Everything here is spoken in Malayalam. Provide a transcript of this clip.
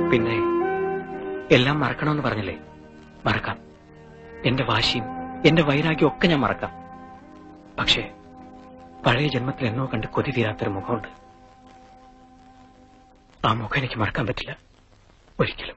പിന്നെ എല്ലാം മറക്കണമെന്ന് പറഞ്ഞില്ലേ, മറക്കാം. എന്റെ വാശിയും എന്റെ വൈരാഗ്യവും ഒക്കെ ഞാൻ മറക്കാം. പക്ഷേ പഴയ ജന്മത്തിൽ എന്നോ കണ്ട് കൊതി തീരാത്തൊരു മുഖമുണ്ട്. ആ മുഖം എനിക്ക് മറക്കാൻ പറ്റില്ല ഒരിക്കലും.